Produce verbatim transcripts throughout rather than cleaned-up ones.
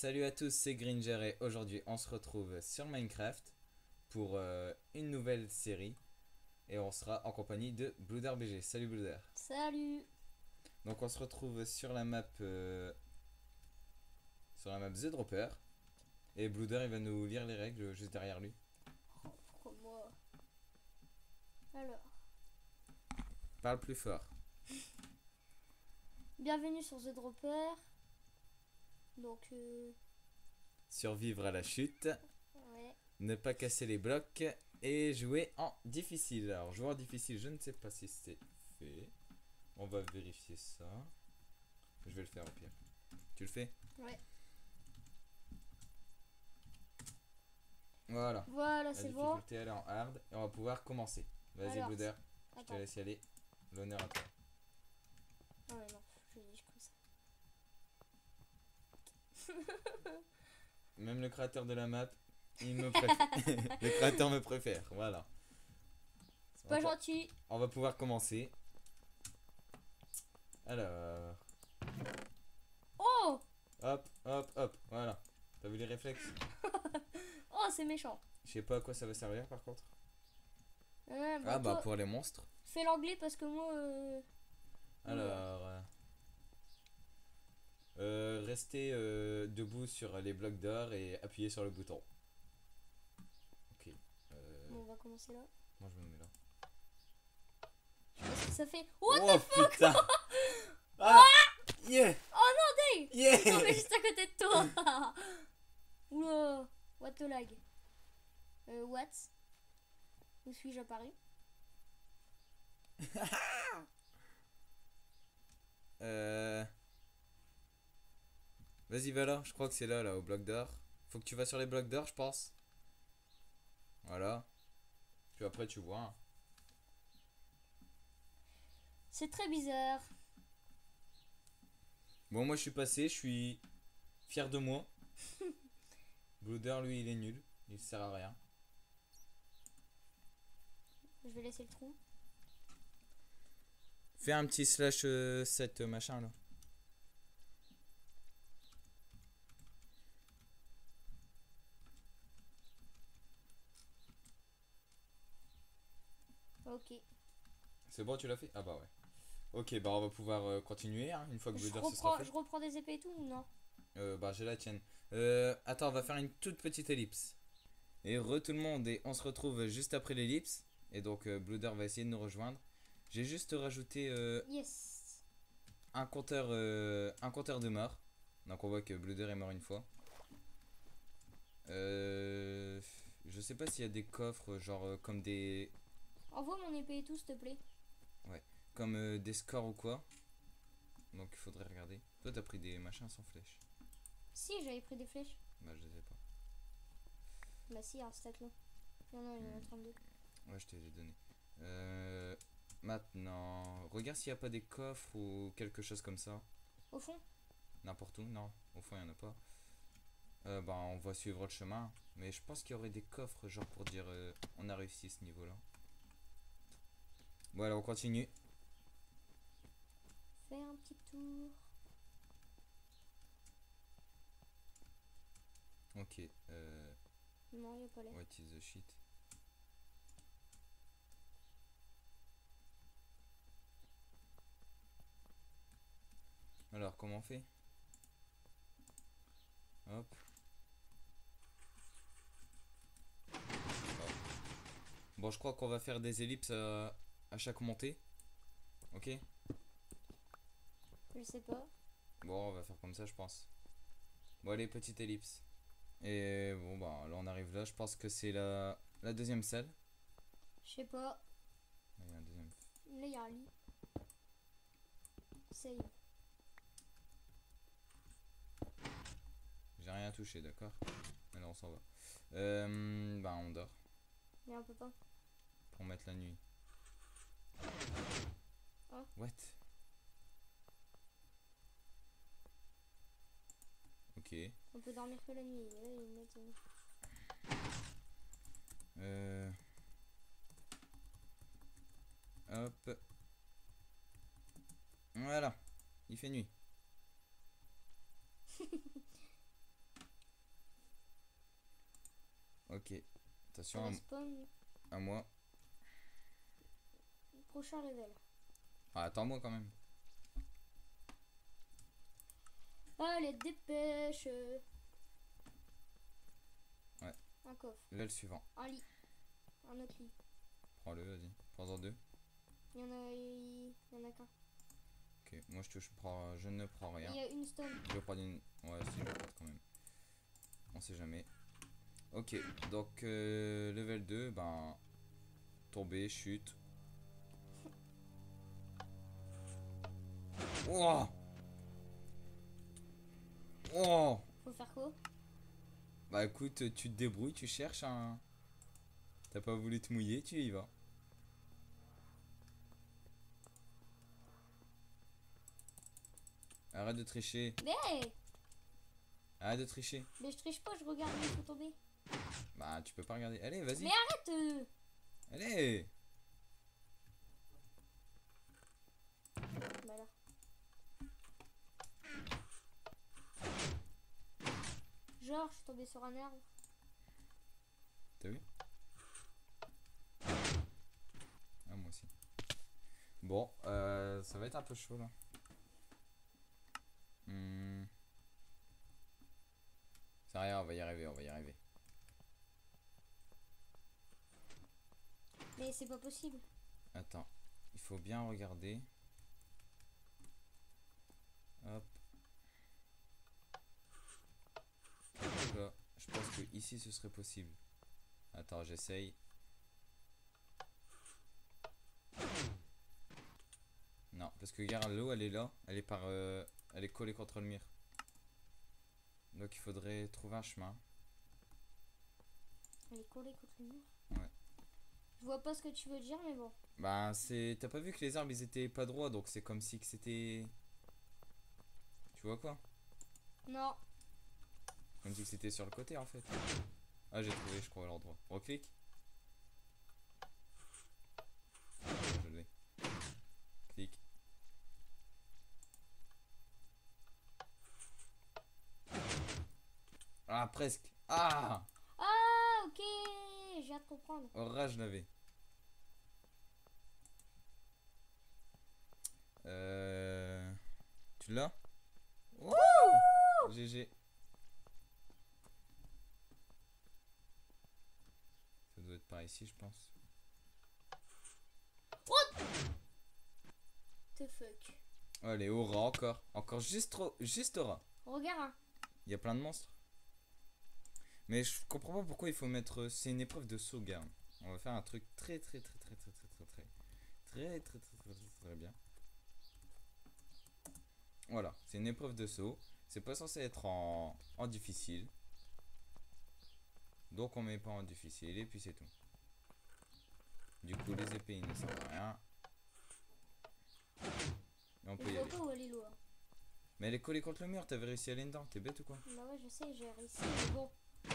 Salut à tous, c'est Gringer et aujourd'hui on se retrouve sur Minecraft pour euh, une nouvelle série et on sera en compagnie de Blooder B G. Salut Blooder. Salut. Donc on se retrouve sur la map euh, sur la map The Dropper et Blooder il va nous lire les règles juste derrière lui. Oh, pourquoi moi? Alors, Parle plus fort. bienvenue sur The Dropper. Donc, euh, Survivre à la chute, ouais. ne pas casser les blocs et jouer en difficile. Alors jouer en difficile, je ne sais pas si c'est fait. On va vérifier ça. Je vais le faire au pire. Tu le fais? Ouais. Voilà. Voilà, La c'est bon. difficulté elle est en hard et on va pouvoir commencer. Vas-y Alors, Blooder, je te attends. laisse y aller. L'honneur à toi. Ah ouais, non, je vais dire comme ça. Même le créateur de la map, il me préfère. Le créateur me préfère, voilà. C'est pas On va- gentil. On va pouvoir commencer. Alors, Oh. hop, hop, hop, voilà. T'as vu les réflexes? Oh, c'est méchant. Je sais pas à quoi ça va servir par contre. Ouais, bah, Ah bah toi, pour les monstres. fais l'anglais parce que moi... Euh... Alors, euh, euh, restez euh, debout sur les blocs d'or et appuyez sur le bouton. Ok. Euh, Bon, on va commencer là. moi je me mets là. Qu'est-ce que ça fait? What Oh the fuck? putain! Ah! Yeah! Oh non, Dave. Yeah! Non, mais juste à côté de toi. Oula. What the lag? Euh, what? Où suis-je apparu? Euh... Vas-y va là, je crois que c'est là, là, au bloc d'or. Faut que tu vas sur les blocs d'or, je pense. Voilà. Puis après tu vois. Hein. C'est très bizarre. Bon moi je suis passé, je suis fier de moi. Blooder lui il est nul, il sert à rien. Je vais laisser le trou. Fais un petit slash euh, sept euh, machin là. Ok. C'est bon tu l'as fait? Ah bah ouais. Ok bah on va pouvoir euh, continuer hein, une fois que Je Blooder se sera reprends, fait. je reprends des épées et tout ou non? Euh, bah j'ai la tienne. Euh, attends on va faire une toute petite ellipse. Et re tout le monde et on se retrouve juste après l'ellipse. Et donc euh, Blooder va essayer de nous rejoindre. J'ai juste rajouté euh, Yes. un compteur euh, un compteur de mort. Donc on voit que Blooder est mort une fois. Euh, je sais pas s'il y a des coffres genre euh, comme des Envoie mon épée et tout, s'il te plaît. comme euh, des scores ou quoi. Donc il faudrait regarder. Toi t'as pris des machins sans flèche. Si, j'avais pris des flèches. Bah je sais pas. Bah si, il y a un stack là. Non, non, il y en a trente-deux. Ouais je te les ai donné. Euh, maintenant, regarde s'il n'y a pas des coffres ou quelque chose comme ça. Au fond? N'importe où, non. Au fond il n'y en a pas. Euh, bah on va suivre le chemin. Mais je pense qu'il y aurait des coffres genre pour dire euh, on a réussi ce niveau là. Voilà on continue. Faire un petit tour. Ok. Euh, Non, il n'y a pas l'air. what is the shit? Alors comment on fait? Hop. Bon je crois qu'on va faire des ellipses à, à chaque montée. Ok. Je sais pas. Bon on va faire comme ça je pense. Bon allez petite ellipse. Et bon bah là on arrive là. Je pense que c'est la, la deuxième salle. Je sais pas. Il y a un deuxième. Là, il y a un lit. Save. J'ai rien touché d'accord. Alors on s'en va. Euh, bah on dort. Mais on peut pas. Pour mettre la nuit. Oh. What? Ok. On peut dormir que la nuit. Là, ils mettent, euh, Euh... Hop. Voilà. Il fait nuit. Ok. Ça Attention va spawn. à, à moi. Prochain level. Ah, attends-moi quand même. Allez, dépêche. Ouais. Un coffre. Là, le suivant. Un lit. Un autre lit. Prends-le, vas-y. Prends-en deux. Il y en a, il y en a qu'un. Ok, moi je touche, prends, je ne prends rien. Il y a une stone. Je vais prendre une. Ouais, si je vais prendre quand même. On sait jamais. Ok, donc euh, level deux, ben. Tomber, chute. Oh! Oh! Faut faire quoi? Bah écoute, tu te débrouilles, tu cherches un. T'as pas voulu te mouiller, tu y vas. Arrête de tricher. Mais, Arrête de tricher. mais je triche pas, je regarde où il faut tomber. Bah tu peux pas regarder. Allez, vas-y. Mais arrête euh. Allez! Bah là. Genre, je suis tombée sur un arbre. T'as vu? Ah, moi aussi. Bon, euh, ça va être un peu chaud là. Hmm. C'est rien, on va y arriver, on va y arriver. Mais c'est pas possible. Attends, il faut bien regarder. Hop. Donc là, je pense que ici ce serait possible. Attends, j'essaye. Non, parce que regarde, l'eau elle est là, elle est par, euh, elle est collée contre le mur. Donc il faudrait trouver un chemin. Elle est collée contre le mur. Ouais. Je vois pas ce que tu veux dire, mais bon. Bah c'est, t'as pas vu que les arbres ils étaient pas droits, donc c'est comme si que c'était. Tu vois quoi? Non. Comme si que c'était sur le côté en fait. Ah j'ai trouvé, je crois, l'endroit. Reclique. Je l'ai. Clique. Ah presque. Ah. Ah, ok. J'ai hâte de comprendre. Oh, je l'avais. Euh... Tu l'as? Wouh! G G. Ça doit être par ici, je pense. The fuck. Allez, au rat encore. Encore juste trop, juste au rat. Regarde. Hein. Il y a plein de monstres. Mais je comprends pas pourquoi il faut mettre. C'est une épreuve de sauvegarde. On va faire un truc très très très très très très très très très très très très très très bien. Voilà, c'est une épreuve de saut. C'est pas censé être en, en difficile. Donc on met pas en difficile et puis c'est tout. Du coup les épées ils ne servent à rien. Et on peut y Je vois aller. pas où elle est l'eau. Hein. Mais elle est collée contre le mur, t'avais réussi à aller dedans, t'es bête ou quoi? Bah ouais, je sais, j'ai réussi, mais bon.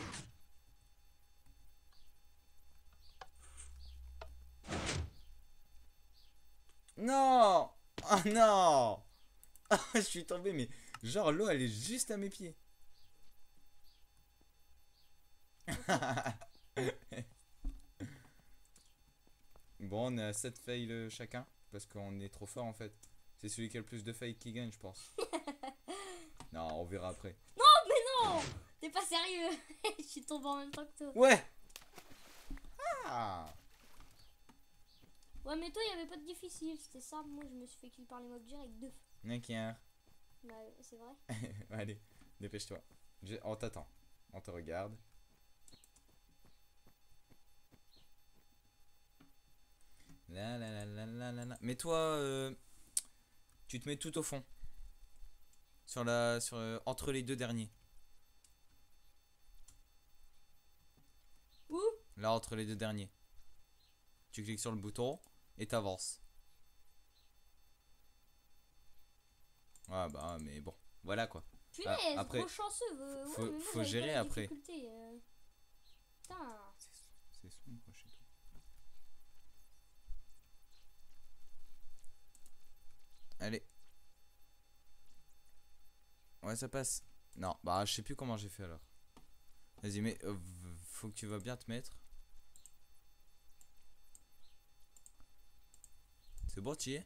Non! Ah non! Ah, je suis tombé, mais genre l'eau elle est juste à mes pieds. Bon, on est à sept fails chacun, parce qu'on est trop fort en fait. C'est celui qui a le plus de fails qui gagne, je pense. Non, on verra après. Non! T'es pas sérieux. Je suis tombée en même temps que toi. Ouais! Ah! Ouais, mais toi, il y avait pas de difficile. C'était simple. Moi, je me suis fait kill par les mobs direct deux. N'inquiète. Bah, c'est vrai. Allez, dépêche-toi. Je- On t'attend. On te regarde. La la la la la la la. Mais toi, euh, tu te mets tout au fond. Sur la, sur, euh, entre les deux derniers. Où? Là, entre les deux derniers. Tu cliques sur le bouton et t'avances. Ah bah, mais bon. Voilà quoi. Punaise, Ah, après, gros chanceux. Euh, ouais, faut- mais moi, faut j'avais gérer pas la après. difficulté, euh. Putain. C'est sombre chez toi. Allez. Ouais, ça passe. Non, bah je sais plus comment j'ai fait alors. Vas-y, mais euh, faut que tu vas bien te mettre. C'est bon, tu y es?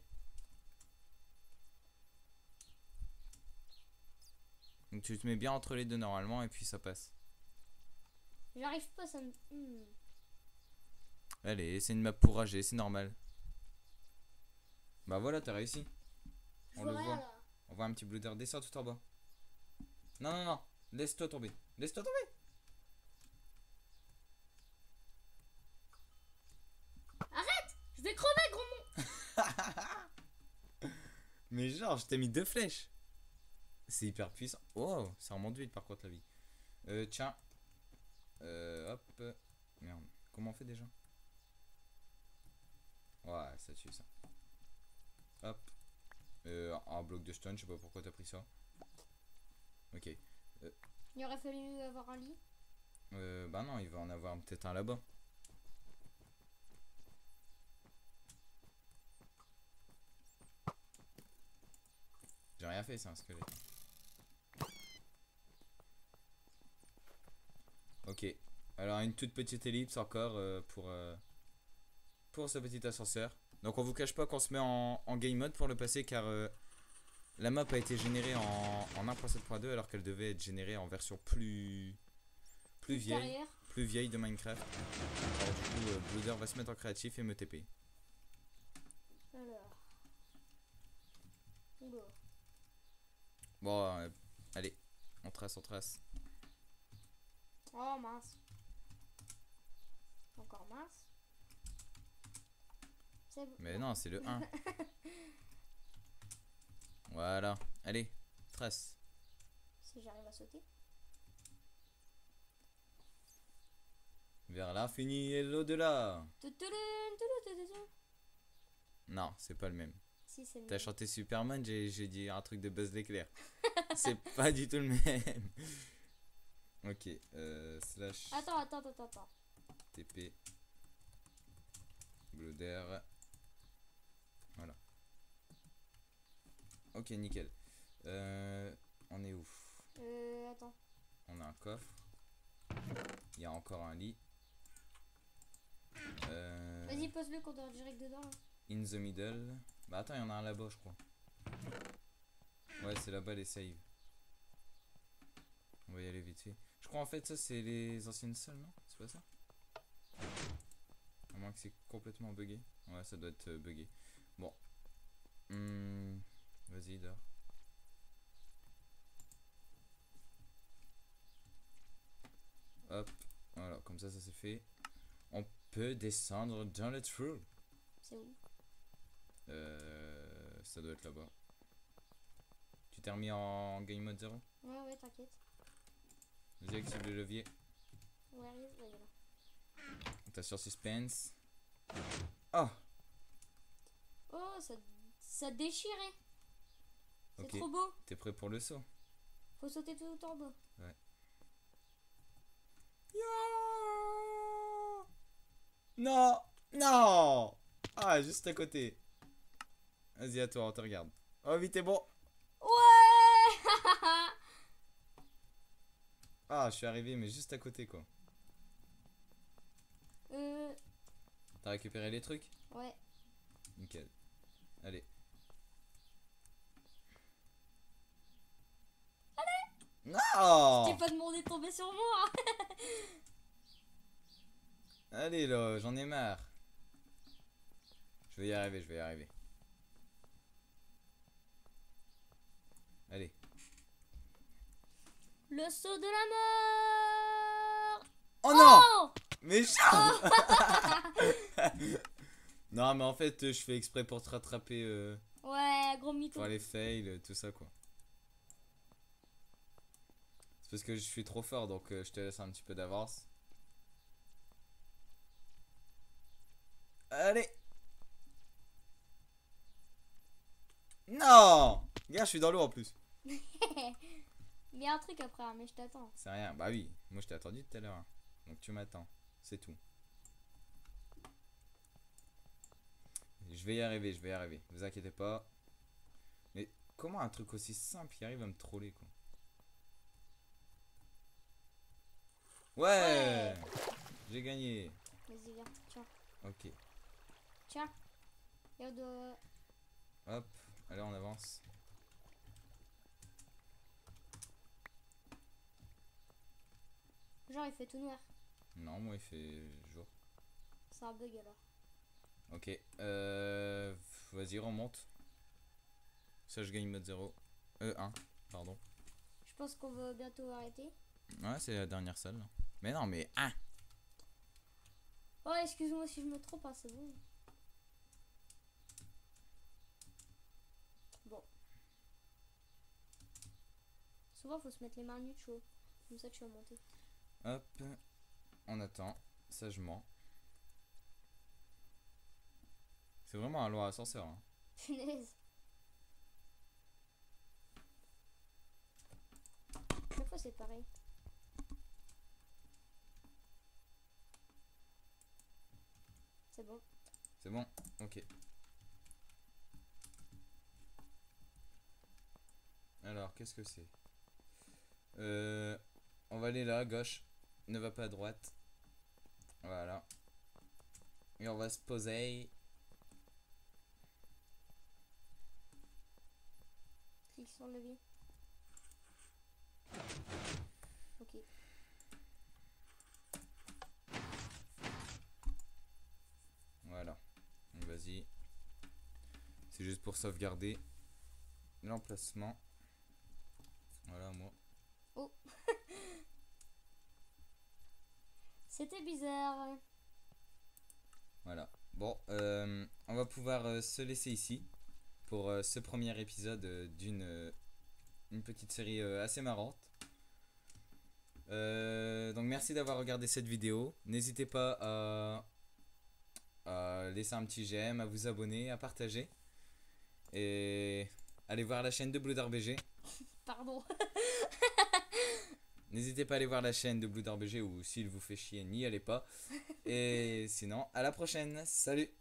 Donc tu te mets bien entre les deux normalement et puis ça passe. J'arrive pas, ça me... Hmm. Allez, c'est une map pour rager, c'est normal. Bah voilà, t'as réussi. Je On vois le rien, voit. là. On voit un petit blooder. Descends tout en bas. Non, non, non. Laisse-toi tomber. Laisse-toi tomber. Je vais crever, gros mon. Mais genre, je t'ai mis deux flèches. C'est hyper puissant. Oh, ça remonte vite par contre la vie. Euh, tiens. Euh, hop. Merde. Comment on fait déjà? Ouais, ça tue ça. Hop. Euh, un bloc de stone, je sais pas pourquoi t'as pris ça. Ok. Euh, Il aurait fallu avoir un lit. euh, bah non, il va en avoir peut-être un là-bas. J'ai rien fait, c'est un squelette. Ok. Alors une toute petite ellipse encore euh, pour, euh, pour ce petit ascenseur. Donc on vous cache pas qu'on se met en, en game mode pour le passer car euh, la map a été générée en, en un point sept point deux alors qu'elle devait être générée en version plus, plus vieille. Derrière. Plus vieille de Minecraft. Alors du coup, euh, Blooder va se mettre en créatif et me T P. Alors. Oula. Bon, euh, allez, on trace, on trace. Oh mince. Encore mince. C'est bon. Mais non, c'est le un. Voilà, allez, trace. Si j'arrive à sauter. Vers l'infini et l'au-delà. Toutoulou, toutoulou, toutoulou. Non, c'est pas le même. Si, c'est le T'as même. chanté Superman, j'ai j'ai dit un truc de Buzz l'éclair. C'est pas du tout le même. Ok, euh, slash Attends, attends, attends, attends. T P Blooder. Voilà. Ok, nickel. Euh, on est où? Euh, attends. On a un coffre. Il y a encore un lit. Euh, Vas-y, pose-le qu'on dort direct dedans. Là. in the middle. Bah attends, il y en a un là-bas, je crois. Ouais, c'est là-bas les saves. On va y aller vite fait. Je crois en fait ça c'est les anciennes salles, non? C'est pas ça? À moins que c'est complètement buggé. Ouais, ça doit être euh, buggé. Bon. Hum, vas-y, dors. Hop. Voilà, comme ça, ça c'est fait. On peut descendre dans le trou. C'est où? Euh, ça doit être là-bas. Tu t'es remis en game mode zéro? Ouais, ouais, t'inquiète. Vas-y, active le levier. Ouais, arrive, là, il est là. T'as sur suspense. Oh! Oh, ça, ça déchirait. C'est Ok. trop beau. T'es prêt pour le saut? Faut sauter tout en bas. Ouais. Yo non! Non! Ah, juste à côté. Vas-y, à toi, on te regarde. Oh, vite, t'es bon. Ouais. Ah, je suis arrivé, mais juste à côté, quoi. euh, T'as récupéré les trucs? ouais. Nickel. Allez. Allez! Non! T'es pas demandé de tomber sur moi. Allez, là, j'en ai marre. Je vais y arriver, je vais y arriver. Allez. Le saut de la mort. Oh non! Oh. Mais Charles! Non, mais en fait, euh, je fais exprès pour te rattraper. Euh, Ouais, gros mytho. pour les fails, euh, tout ça, quoi. C'est parce que je suis trop fort, donc euh, je te laisse un petit peu d'avance. Allez! Non! Regarde, je suis dans l'eau en plus. Il y a un truc après, hein, mais je t'attends. C'est rien. Bah oui, moi je t'ai attendu tout à l'heure. Hein. Donc tu m'attends. C'est tout. Je vais y arriver, je vais y arriver. Vous inquiétez pas. Mais comment un truc aussi simple il arrive à me troller, quoi? Ouais, Ouais. j'ai gagné. Vas-y, viens. Tiens. Ok, Tiens. Et on doit... hop, allez on avance. Genre, il fait tout noir. Non, moi il fait jour. C'est un bug alors. Ok, euh, vas-y remonte. Ça je gagne mode zéro. Euh, un, pardon. Je pense qu'on va bientôt arrêter. Ouais, c'est la dernière salle. Là. Mais non, mais un. Oh, excuse-moi si je me trompe, hein, c'est bon. Bon. Souvent, faut se mettre les mains nues de chaud. Comme ça, tu vas monter. Hop, on attend, sagement. C'est vraiment un long ascenseur. Hein. Punaise. Chaque fois, c'est pareil. C'est bon. C'est bon, ok. Alors, qu'est-ce que c'est? Euh, on va aller là, à gauche. Ne va pas à droite. Voilà. Et on va se poser. Clique sur le levier. Ok. Voilà. Vas-y. C'est juste pour sauvegarder l'emplacement. Voilà, moi. Oh. C'était bizarre. Voilà. Bon, euh, on va pouvoir euh, se laisser ici pour euh, ce premier épisode euh, d'une euh, une petite série euh, assez marrante. Euh, donc merci d'avoir regardé cette vidéo. N'hésitez pas à, à laisser un petit j'aime, à vous abonner, à partager. Et allez voir la chaîne de Blue Dart B G. Pardon. N'hésitez pas à aller voir la chaîne de Blue Dart B G ou s'il vous fait chier, n'y allez pas. Et sinon, à la prochaine. Salut!